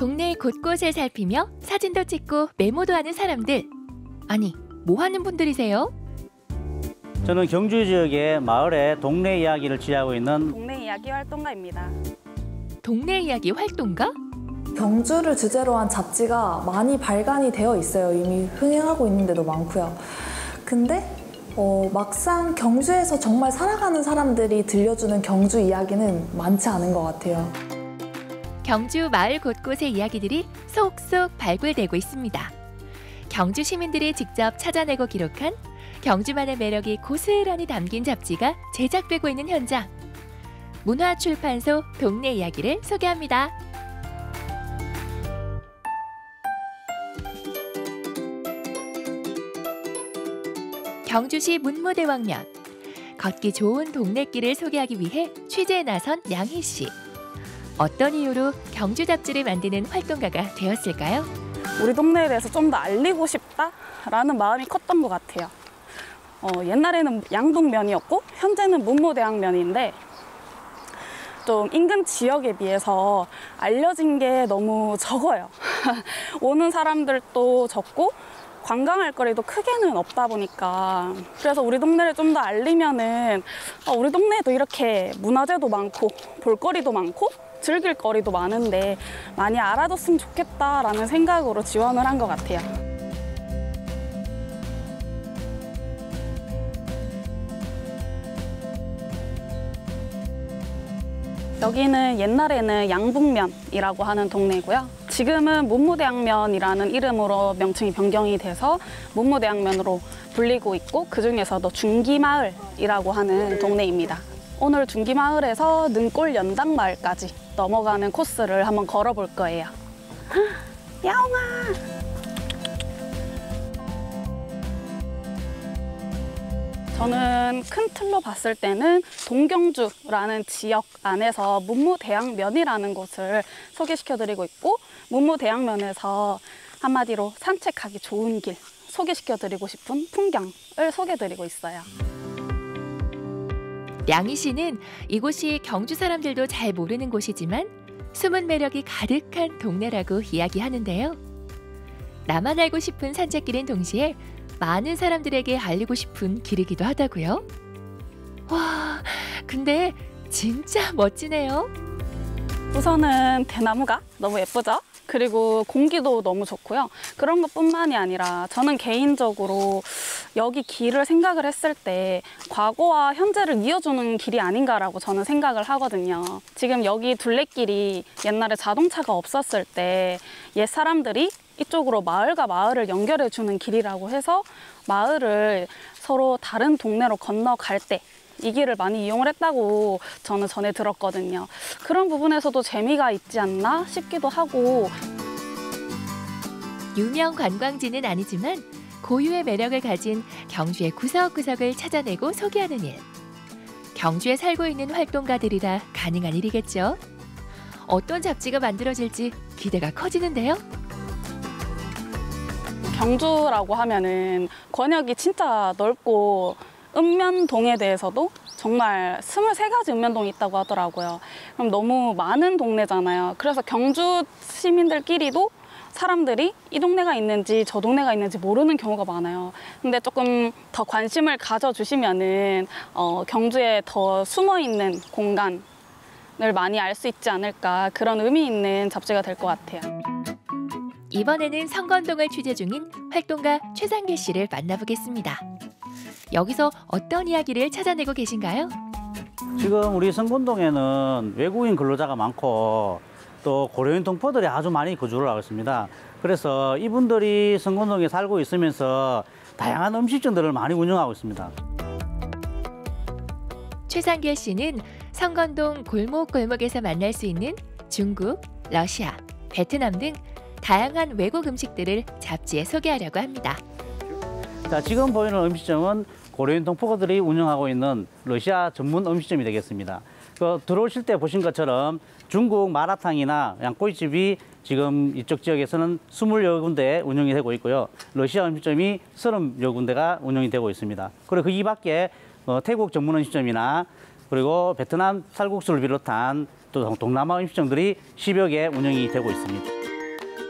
동네 곳곳을 살피며 사진도 찍고 메모도 하는 사람들. 아니, 뭐 하는 분들이세요? 저는 경주 지역의 마을의 동네 이야기를 지향하고 있는 동네 이야기 활동가입니다. 동네 이야기 활동가? 경주를 주제로 한 잡지가 많이 발간이 되어 있어요. 이미 흥행하고 있는 데도 많고요. 근데 막상 경주에서 정말 살아가는 사람들이 들려주는 경주 이야기는 많지 않은 것 같아요. 경주 마을 곳곳의 이야기들이 속속 발굴되고 있습니다. 경주 시민들이 직접 찾아내고 기록한 경주만의 매력이 고스란히 담긴 잡지가 제작되고 있는 현장. 문화출판소 동네 이야기를 소개합니다. 경주시 문무대왕면. 걷기 좋은 동네길을 소개하기 위해 취재에 나선 양희 씨. 어떤 이유로 경주 잡지를 만드는 활동가가 되었을까요? 우리 동네에 대해서 좀 더 알리고 싶다라는 마음이 컸던 것 같아요. 옛날에는 양동면이었고 현재는 문무대왕면인데 좀 인근 지역에 비해서 알려진 게 너무 적어요. 오는 사람들도 적고 관광할 거리도 크게는 없다 보니까 그래서 우리 동네를 좀 더 알리면은 우리 동네에도 이렇게 문화재도 많고 볼거리도 많고 즐길 거리도 많은데 많이 알아뒀으면 좋겠다라는 생각으로 지원을 한 것 같아요. 여기는 옛날에는 양북면이라고 하는 동네고요. 지금은 문무대왕면이라는 이름으로 명칭이 변경이 돼서 문무대왕면으로 불리고 있고 그중에서도 중기마을이라고 하는 동네입니다. 오늘 중기마을에서 능골 연당마을까지 넘어가는 코스를 한번 걸어볼 거예요. 야옹아! 저는 큰 틀로 봤을 때는 동경주라는 지역 안에서 문무대왕면이라는 곳을 소개시켜드리고 있고 문무대왕면에서 한마디로 산책하기 좋은 길, 소개시켜드리고 싶은 풍경을 소개해드리고 있어요. 양희 씨는 이곳이 경주 사람들도 잘 모르는 곳이지만 숨은 매력이 가득한 동네라고 이야기하는데요. 나만 알고 싶은 산책길인 동시에 많은 사람들에게 알리고 싶은 길이기도 하다고요. 와, 근데 진짜 멋지네요. 우선은 대나무가 너무 예쁘죠? 그리고 공기도 너무 좋고요. 그런 것뿐만이 아니라 저는 개인적으로 여기 길을 생각을 했을 때 과거와 현재를 이어주는 길이 아닌가라고 저는 생각을 하거든요. 지금 여기 둘레길이 옛날에 자동차가 없었을 때 옛 사람들이 이쪽으로 마을과 마을을 연결해주는 길이라고 해서 마을을 서로 다른 동네로 건너갈 때 이 길을 많이 이용을 했다고 저는 전에 들었거든요. 그런 부분에서도 재미가 있지 않나 싶기도 하고. 유명 관광지는 아니지만 고유의 매력을 가진 경주의 구석구석을 찾아내고 소개하는 일. 경주에 살고 있는 활동가들이라 가능한 일이겠죠. 어떤 잡지가 만들어질지 기대가 커지는데요. 경주라고 하면은 권역이 진짜 넓고 읍면동에 대해서도 정말 23가지 읍면동이 있다고 하더라고요. 그럼 너무 많은 동네잖아요. 그래서 경주 시민들끼리도 사람들이 이 동네가 있는지 저 동네가 있는지 모르는 경우가 많아요. 근데 조금 더 관심을 가져주시면은 경주에 더 숨어있는 공간을 많이 알 수 있지 않을까, 그런 의미 있는 잡지가 될 것 같아요. 이번에는 성건동을 취재 중인 활동가 최상길 씨를 만나보겠습니다. 여기서 어떤 이야기를 찾아내고 계신가요? 지금 우리 성건동에는 외국인 근로자가 많고 또 고려인 동포들이 아주 많이 거주를 하고 있습니다. 그래서 이분들이 성건동에 살고 있으면서 다양한 음식점들을 많이 운영하고 있습니다. 최상길 씨는 성건동 골목골목에서 만날 수 있는 중국, 러시아, 베트남 등 다양한 외국 음식들을 잡지에 소개하려고 합니다. 자, 지금 보이는 음식점은 고려인 동포들이 운영하고 있는 러시아 전문 음식점이 되겠습니다. 들어오실 때 보신 것처럼 중국 마라탕이나 양꼬치집이 지금 이쪽 지역에서는 20여 군데 운영이 되고 있고요. 러시아 음식점이 30여 군데가 운영이 되고 있습니다. 그리고 이 밖에 태국 전문 음식점이나 그리고 베트남 쌀국수를 비롯한 또 동남아 음식점들이 10여 개 운영이 되고 있습니다.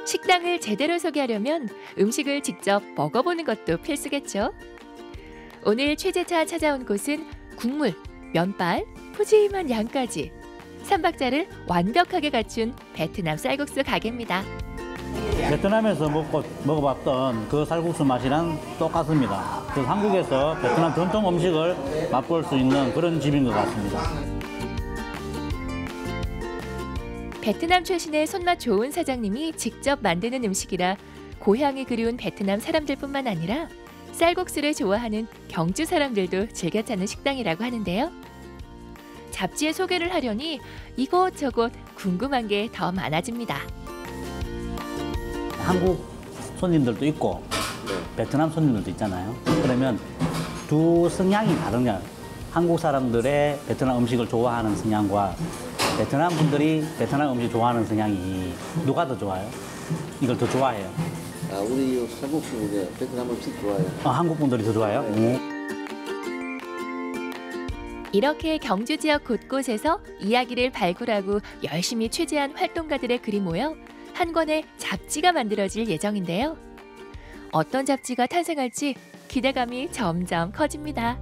식당을 제대로 소개하려면 음식을 직접 먹어보는 것도 필수겠죠. 오늘 최재차 찾아온 곳은 국물, 면발, 푸짐한 양까지 3박자를 완벽하게 갖춘 베트남 쌀국수 가게입니다. 베트남에서 먹어봤던 그 쌀국수 맛이랑 똑같습니다. 그래서 한국에서 베트남 전통 음식을 맛볼 수 있는 그런 집인 것 같습니다. 베트남 출신의 손맛 좋은 사장님이 직접 만드는 음식이라 고향이 그리운 베트남 사람들뿐만 아니라 쌀국수를 좋아하는 경주 사람들도 즐겨 찾는 식당이라고 하는데요. 잡지에 소개를 하려니 이것저것 궁금한 게 더 많아집니다. 한국 손님들도 있고 베트남 손님들도 있잖아요. 그러면 두 성향이 다르냐. 한국 사람들의 베트남 음식을 좋아하는 성향과 베트남 분들이 베트남 음식 좋아하는 성향이 누가 더 좋아요? 이걸 더 좋아해요? 우리 한국 분들 베트남 음식 좋아해요. 한국 분들이 더 좋아해요? 이렇게 경주 지역 곳곳에서 이야기를 발굴하고 열심히 취재한 활동가들의 글이 모여 한 권의 잡지가 만들어질 예정인데요. 어떤 잡지가 탄생할지 기대감이 점점 커집니다.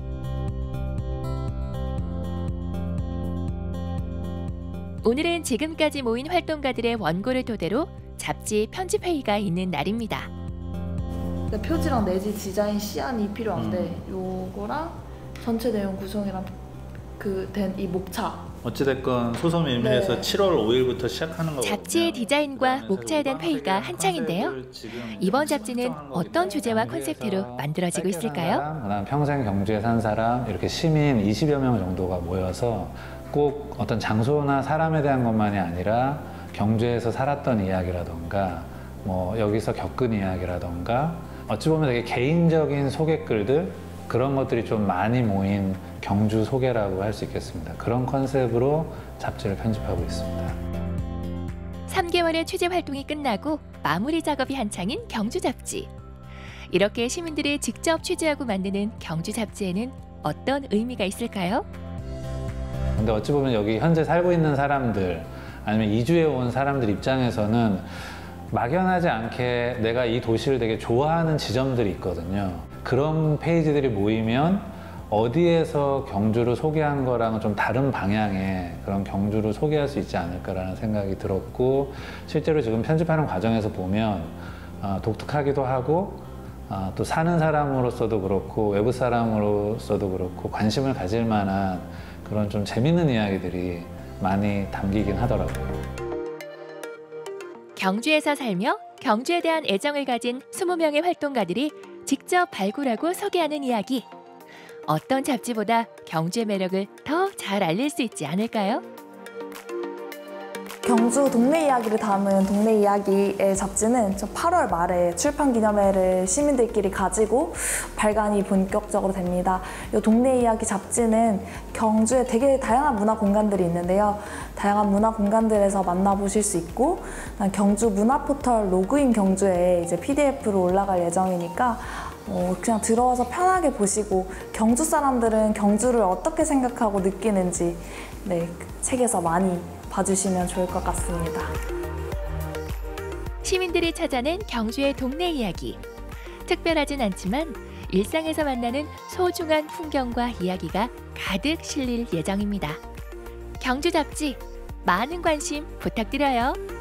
오늘은 지금까지 모인 활동가들의 원고를 토대로 잡지 편집회의가 있는 날입니다. 표지랑 내지 디자인 시안이 필요한데 요거랑 전체 내용 구성이랑 된 이 목차. 어찌됐건 소som 일밀에서 7월 5일부터 시작하는 거거든요. 잡지의 디자인과 목차에 대한 회의가 한창인데요. 이번 잡지는 어떤 주제와 콘셉트로 만들어지고 있을까요? 그다음 평생 경주에 산 사람, 이렇게 시민 20여 명 정도가 모여서 꼭 어떤 장소나 사람에 대한 것만이 아니라 경주에서 살았던 이야기라던가 뭐 여기서 겪은 이야기라던가 어찌 보면 되게 개인적인 소개글들, 그런 것들이 좀 많이 모인 경주 소개라고 할 수 있겠습니다. 그런 컨셉으로 잡지를 편집하고 있습니다. 3개월의 취재 활동이 끝나고 마무리 작업이 한창인 경주 잡지. 이렇게 시민들이 직접 취재하고 만드는 경주 잡지에는 어떤 의미가 있을까요? 근데 어찌 보면 여기 현재 살고 있는 사람들 아니면 이주해 온 사람들 입장에서는 막연하지 않게 내가 이 도시를 되게 좋아하는 지점들이 있거든요. 그런 페이지들이 모이면 어디에서 경주를 소개한 거랑은 좀 다른 방향의 그런 경주를 소개할 수 있지 않을까라는 생각이 들었고, 실제로 지금 편집하는 과정에서 보면 독특하기도 하고 또 사는 사람으로서도 그렇고 외부 사람으로서도 그렇고 관심을 가질 만한 그런 좀 재밌는 이야기들이 많이 담기긴 하더라고요. 경주에서 살며 경주에 대한 애정을 가진 20명의 활동가들이 직접 발굴하고 소개하는 이야기. 어떤 잡지보다 경주의 매력을 더 잘 알릴 수 있지 않을까요? 경주 동네 이야기를 담은 동네 이야기의 잡지는 8월 말에 출판 기념회를 시민들끼리 가지고 발간이 본격적으로 됩니다. 이 동네 이야기 잡지는 경주에 되게 다양한 문화 공간들이 있는데요. 다양한 문화 공간들에서 만나보실 수 있고, 경주 문화 포털 로그인 경주에 이제 PDF로 올라갈 예정이니까 그냥 들어와서 편하게 보시고 경주 사람들은 경주를 어떻게 생각하고 느끼는지 책에서 많이 봐주시면 좋을 것 같습니다. 시민들이 찾아낸 경주의 동네 이야기. 특별하진 않지만 일상에서 만나는 소중한 풍경과 이야기가 가득 실릴 예정입니다. 경주 잡지 많은 관심 부탁드려요.